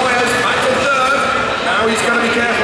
Suarez back to third. Now he's going to be careful.